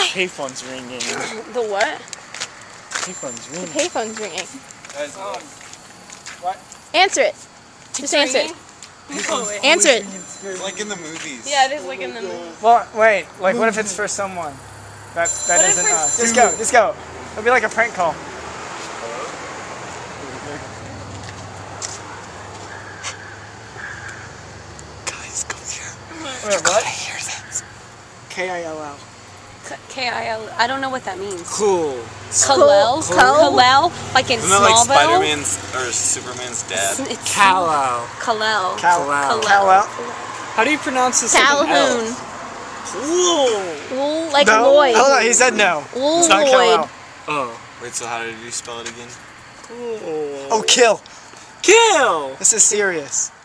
Payphone's ringing. The what? Payphone's ringing. The payphone's ringing. Guys, what? Answer it. Just answer it. Answer it. It's like in the movies. Yeah, it is like in the movie. Well, wait. Like, what if it's for someone that isn't us? Just go. Just go. It'll be like a prank call. Guys, come here. Wait, what? I hear that. K-I-L-L. K-I-L. I don't know what that means. Cool. Kal-El? Kal-El? Like in Isn't that like Smallville? Spider-Man's or Superman's dad? It's Kal-El. Kal-El. Kal-El. Kal-El. How do you pronounce this? Calhoun. Cool. Like No. Lloyd. Hold on, he said no. It's not Lloyd. Kal-El. Oh. Wait, so how did you spell it again? Cool. Oh, kill. Kill! This is serious.